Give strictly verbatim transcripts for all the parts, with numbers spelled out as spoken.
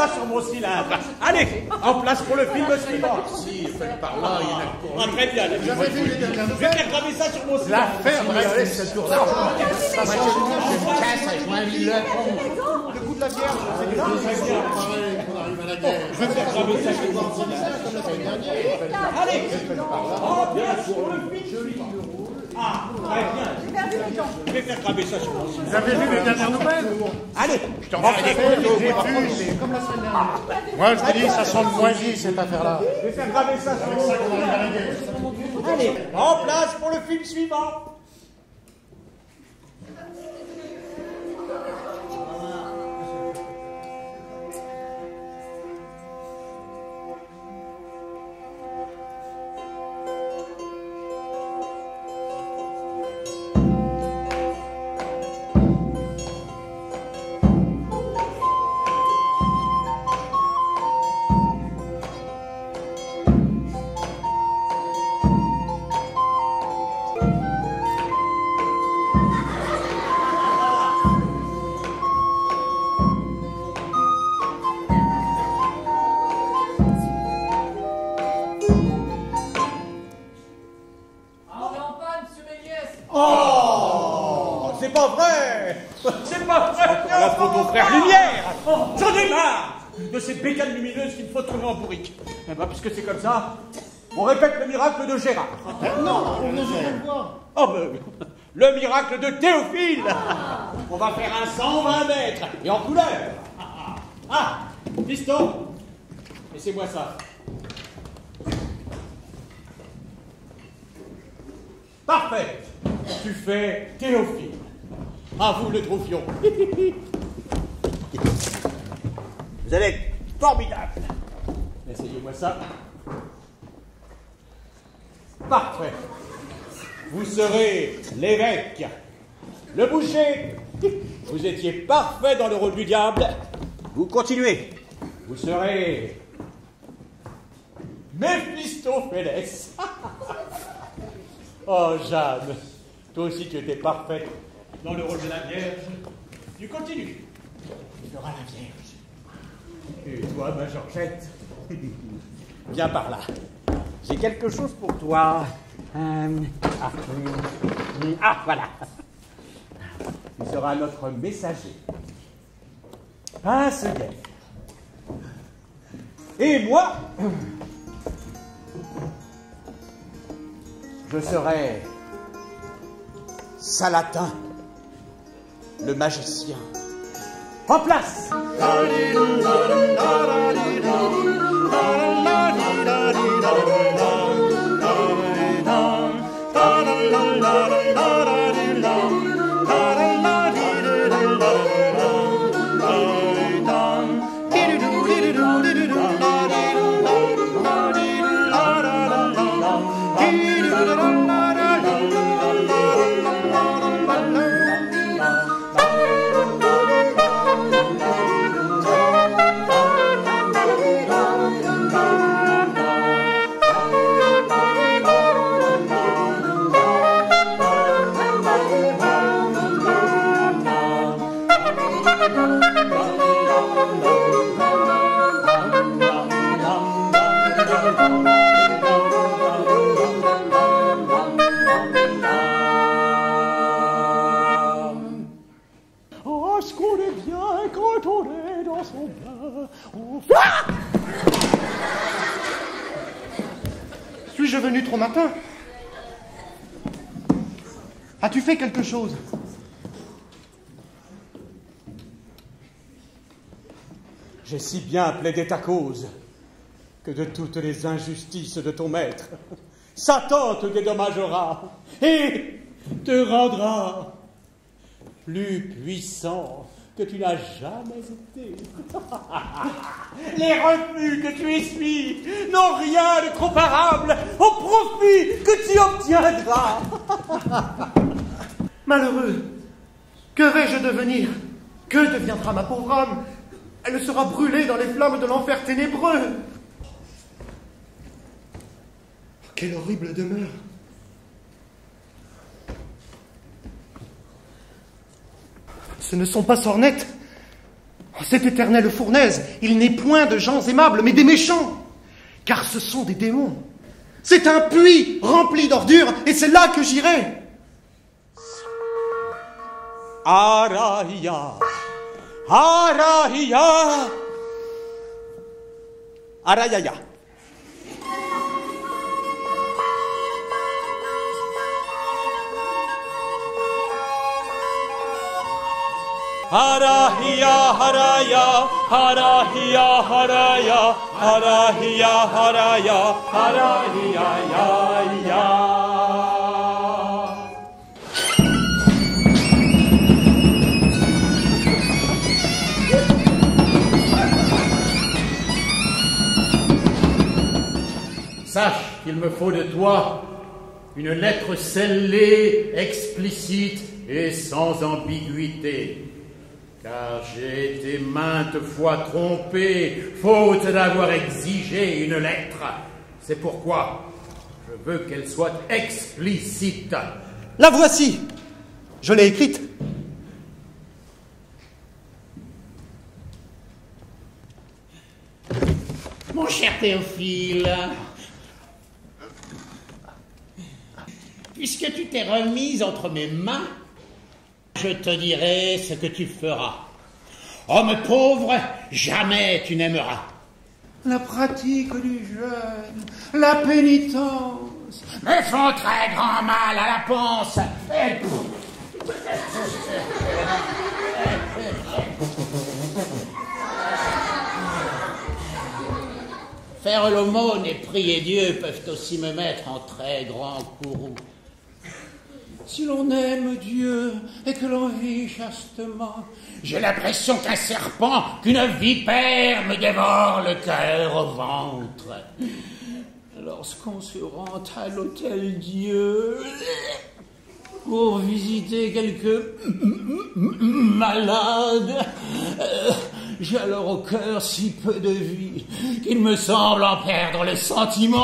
ça sur mon cylindre. Allez, en place pour le film suivant. Si, faites par là, il y en a pour Ah, très bien. J'avais vu les dernières Je vais faire graver ça sur mon cylindre. La ferme, regardez, c'est pour l'argent. Ça m'a casse, je m'invite le pont. Le coup de la Vierge, c'est des choses pareil, on arrive à la guerre. Je vais faire graver ça sur mon cylindre. Comme la semaine dernière. Allez, en place pour le film suivant. Ah, très bien. Je vais faire graver ça sur mon cylindre. Vous avez vu les dernières nouvelles? Allez, Je t'en fais des coups, j'ai vu, c'est comme la semaine dernière. Moi, je te dis, ça sent le moisi, cette affaire-là. je vais faire graver ça sur mon cylindre. Allez, en place pour le film suivant. Oh, c'est pas vrai. C'est pas vrai. La photo frère Lumière. J'en ai marre de ces bécanes lumineuses qu'il faut tourner en bourrique. Eh ben, puisque c'est comme ça, on répète le miracle de Gérard. Non, on ne veut pas voir. Oh, ben, le miracle de Théophile. On va faire un cent vingt mètres et en couleur. Ah, piston, laissez-moi ça. Parfait. Tu fais Théophile. À vous le troufion. Vous allez être formidable. Essayez-moi ça. Parfait. Vous serez l'évêque. Le boucher. Vous étiez parfait dans le rôle du diable. Vous continuez. Vous serez Méphistophélès. Oh, Jeanne, toi aussi tu étais parfaite dans le rôle de la Vierge. Tu continues. Tu feras la Vierge. Et toi, ma Georgette, viens par là. J'ai quelque chose pour toi. Euh, ah, hum, ah, voilà. Tu seras notre messager. Pince guerre. Et moi, je serai Salatin, le magicien. En place! Suis-je venu trop matin? As-tu fait quelque chose? J'ai si bien plaidé ta cause que de toutes les injustices de ton maître, Satan te dédommagera et te rendra plus puissant que tu n'as jamais été. Les refus que tu essuies n'ont rien de comparable au profit que tu obtiendras. Malheureux, que vais-je devenir? Que deviendra ma pauvre âme? Elle sera brûlée dans les flammes de l'enfer ténébreux. Quelle horrible demeure! Ce ne sont pas sornettes. Cette éternelle fournaise, il n'est point de gens aimables, mais des méchants, car ce sont des démons. C'est un puits rempli d'ordures, et c'est là que j'irai. Arahia, Arahia, Arayaya. Harahia, haraya, harahia, haraya, harahia, haraya, harahia, ya, ya. Sache qu'il me faut de toi une lettre scellée, explicite et sans ambiguïté. Car j'ai été maintes fois trompé, faute d'avoir exigé une lettre. C'est pourquoi je veux qu'elle soit explicite. La voici. Je l'ai écrite. Mon cher Théophile, puisque tu t'es remise entre mes mains, je te dirai ce que tu feras. Homme pauvre, jamais tu n'aimeras. La pratique du jeûne, la pénitence, me font très grand mal à la panse. Faire l'aumône et prier Dieu peuvent aussi me mettre en très grand courroux. Si l'on aime Dieu et que l'on vit chastement, j'ai l'impression qu'un serpent, qu'une vipère me dévore le cœur au ventre. Lorsqu'on se rend à l'hôtel Dieu pour visiter quelques malades, j'ai alors au cœur si peu de vie qu'il me semble en perdre le sentiment.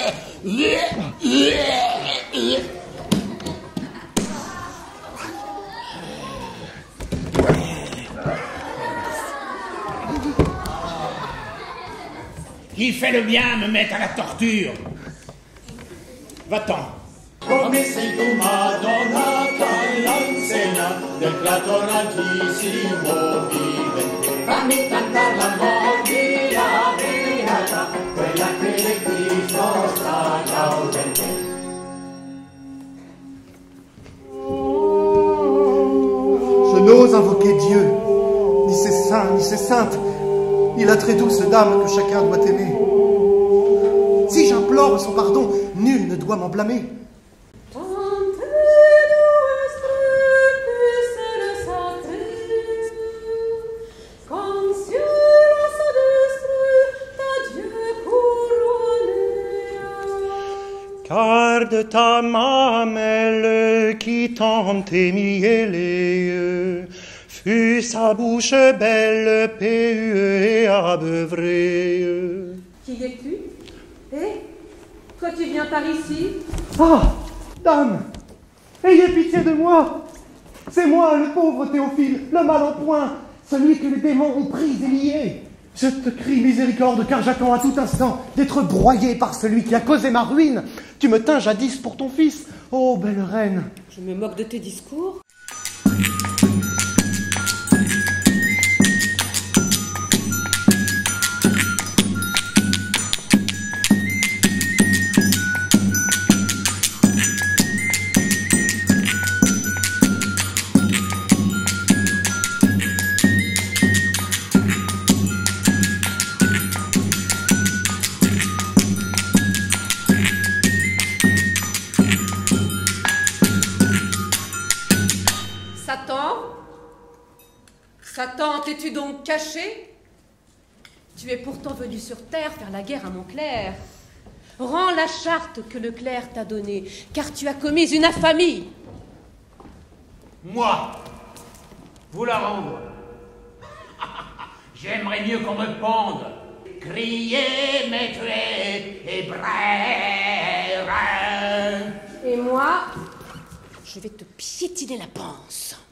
Qui fait le bien me met à la torture. Va-t'en. Come sei tu, Madonna, che l'insegna del creator altissimo vivente. Fammi cantare la mordida beata, quella che le Cristo sta gaudente. Je n'ose invoquer Dieu, ni ses saints, ni ses saintes, ni la très douce dame que chacun doit aimer. Si j'implore son pardon, nul ne doit m'en blâmer. Car de ta mamelle qui tant émiait les yeux, fut sa bouche belle, péhue et abeuvrée. Qui es-tu? Eh? Toi tu viens par ici? Ah, dame, ayez pitié de moi. C'est moi, le pauvre Théophile, le mal en point, celui que les démons ont pris et lié. Je te crie miséricorde, car j'attends à tout instant d'être broyé par celui qui a causé ma ruine. Tu me tins jadis pour ton fils, ô belle reine. Je me moque de tes discours. Satan, t'es-tu donc caché? Tu es pourtant venu sur terre faire la guerre à mon clerc. Rends la charte que le clerc t'a donnée, car tu as commis une infamie. Moi, vous la rendre. J'aimerais mieux qu'on me pende. Crier, m'étuer et braire. Et moi, je vais te piétiner la panse.